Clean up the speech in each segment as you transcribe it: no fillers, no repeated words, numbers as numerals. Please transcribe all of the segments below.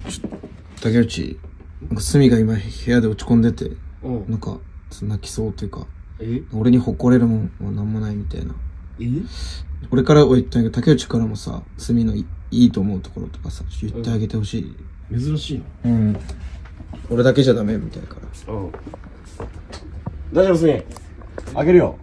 竹内、なんかスミが今部屋で落ち込んでて、なんか泣きそうというか、俺に誇れるもんは何もないみたいな。俺からは言ったんやけど、竹内からもさ、スミのいいと思うところとかさ、言ってあげてほしい。 珍しいの。うん。俺だけじゃダメみたいから。 大丈夫スミ。あげるよ。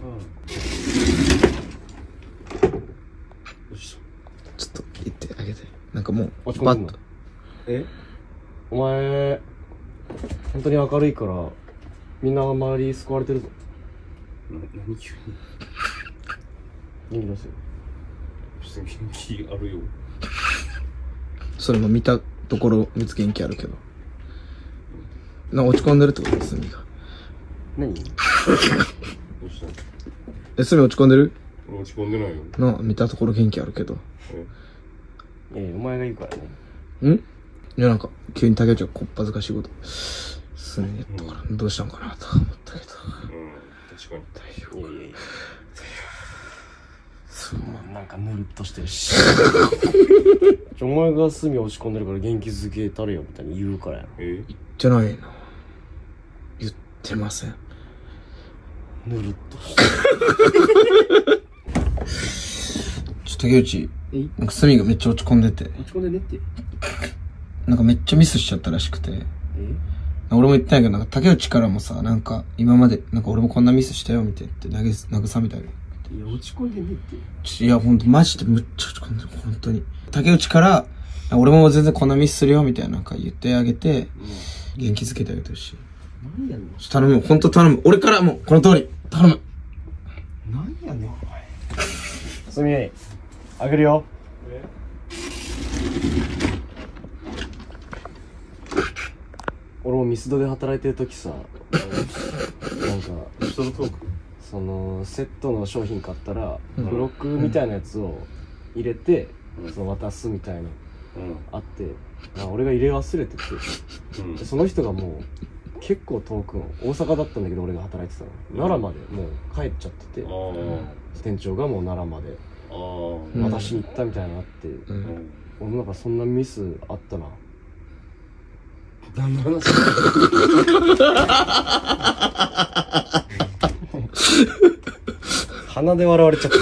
ちょっと言ってあげて。なんかもう、 落ち込んでんの？お前、本当に明るいから、みんな周り救われてるぞ。 何急に元気出せよ。 別に元気あるよ。 それも見たところ、元気あるけど。なんか落ち込んでるってことスミが。 何？ どうしたの？ スミ落ち込んでる？ 俺落ち込んでないよ。 なあ、見たところ元気あるけど。 お前が言うからね。 いやなんか、急に竹内がこっぱずかしいこと。スミやったから、どうしたんかなと思ったけど。 確かに。 大丈夫。そう、なんかぬるっとしてるし。お前がスミ落ち込んでるから元気づけたれよみたいに言うからやろ。 言ってないな。言ってません。 ぬるっとして竹内、なんかスミがめっちゃ落ち込んでて。 落ち込んでねって。 なんかめっちゃミスしちゃったらしくて。俺も言ったんやけど、なんか竹内からもさ、なんか今まで、なんか俺もこんなミスしたよみたいなって慰めたよ。 いや、落ち込んでねって。 いや、ほんと、マジでむっちゃ落ち込んでる、ほんとに。竹内から、俺も全然こんなミスするよみたいななんか言ってあげて、元気づけてあげてほしい。 何やねん。 頼む、ほんと頼む。俺からも、この通り、頼む。 何やねん、お前。すみ、あげるよ。俺もミスドで働いてる時さ、なんか人のトーク、 そのセットの商品買ったら、ブロックみたいなやつを入れて、その渡すみたいなあって、俺が入れ忘れてて、その人がもう結構遠くの大阪だったんだけど、俺が働いてたの奈良までもう帰っちゃってて、店長がもう奈良まで渡しに行ったみたいなのあって、俺なんかそんなミスあったな。何の話？鼻で笑われちゃった。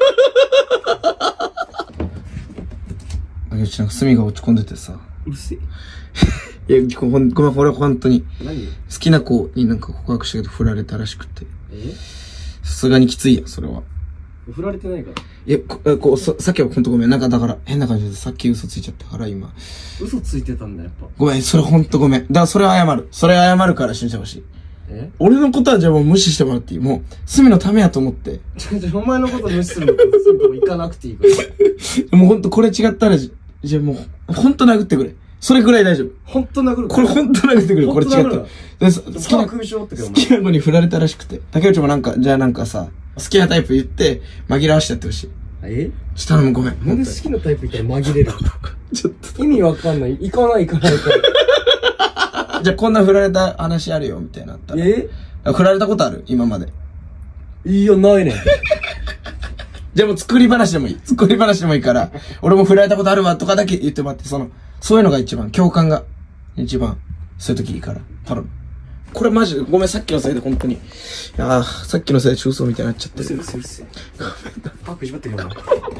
竹内なんかスミが落ち込んでてさ。 うるせいえ。 や、ごめん、これは本当に。 何？ 好きな子になんか告白したけど振られたらしくて。さすがにきついや、それは。 振られてないから。 いや、さっきはほんとごめん。なんかだから変な感じでさっき嘘ついちゃったから今。 嘘ついてたんだやっぱ。 ごめん、それほんとごめん。だからそれは謝る。それ謝るから信じてほしい。俺のことはじゃあもう無視してもらっていい。もう、スミのためやと思って。 お前のこと無視するのとすぐとこ行かなくていいから。 もうほんとこれ違ったらじゃあもう、ほんと殴ってくれ。それぐらい大丈夫。 ほんと殴る。 これほんと殴ってくれ。これ違ったら。好きな子に振られたらしくて。竹内もなんか、じゃあなんかさ、好きなタイプ言って、紛らわしてやってほしい。ちょっとごめん。 なんで好きなタイプ言ったら紛れるちょっと。 意味わかんない。行かないから。 じゃあこんな振られた話あるよ、みたいなったら。振られたことある今まで。 いや、ないねん。 じゃあもう作り話でもいい。作り話でもいいから、俺も振られたことあるわとかだけ言ってもらって、そういうのが一番、共感が一番、そういう時いいから、頼む。これマジで、ごめん、さっきのせいで本当に。さっきのせいで中層みたいになっちゃってる。 うるせえ。パック縛ってくれよ。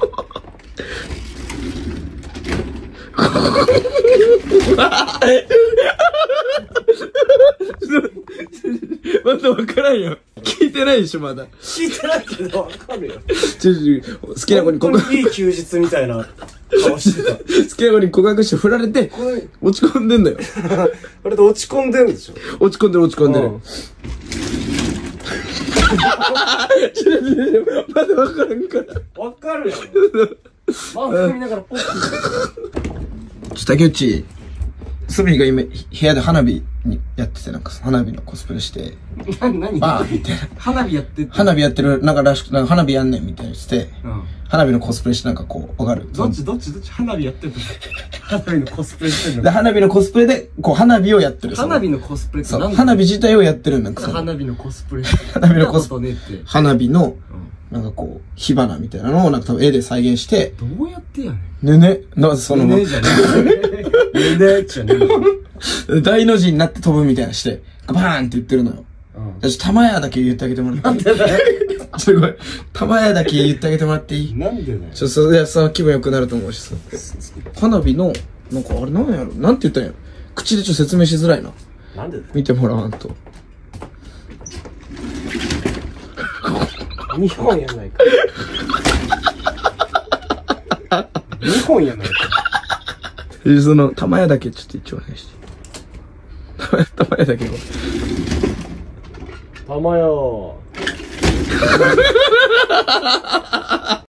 まだ分からんよ。聞いてないでしょ、まだ。 聞いてないけど分かるよ。 好きな子に告白。いい休日みたいな顔してた。 好きな子に告白して振られて、落ち込んでんだよ。 あれで落ち込んでるでしょ。 落ち込んでる。まだ分からんから。 分かるよ。番組見ながらポッて。 竹内、スミが今部屋で花火にやってて、なんか花火のコスプレして、 何バーみたいな。 花火やって花火やってる、なんからしく、なんか花火やんねんみたいにして、花火のコスプレしてなんかこう、わかる？ どっち花火やってる花火のコスプレしてるの？ で、花火のコスプレで、こう花火をやってる。 花火のコスプレって何？ 花火自体をやってるんだけど。 花火のコスプレ。 花火のコスプレ。花火の、 なんかこう、火花みたいなのをなんか多分絵で再現して、 どうやってやねん。ね。その、 ねじゃねえ。ねじゃねえ。大の字になって飛ぶみたいなして、バーンって言ってるのよ。玉屋だけ言ってあげてもらっていい？なんでだよ。すごい。玉屋だけ言ってあげてもらっていい？ なんでだよ。 いや、さ、気分良くなると思うしさ。花火の、なんかあれなんやろ？なんて言ったんやろ？口で説明しづらいな。 なんでだよ。 見てもらわんと。 2本やないか。2本やないか。 その、玉屋だけちょっと一応ねして。玉屋だけ玉屋。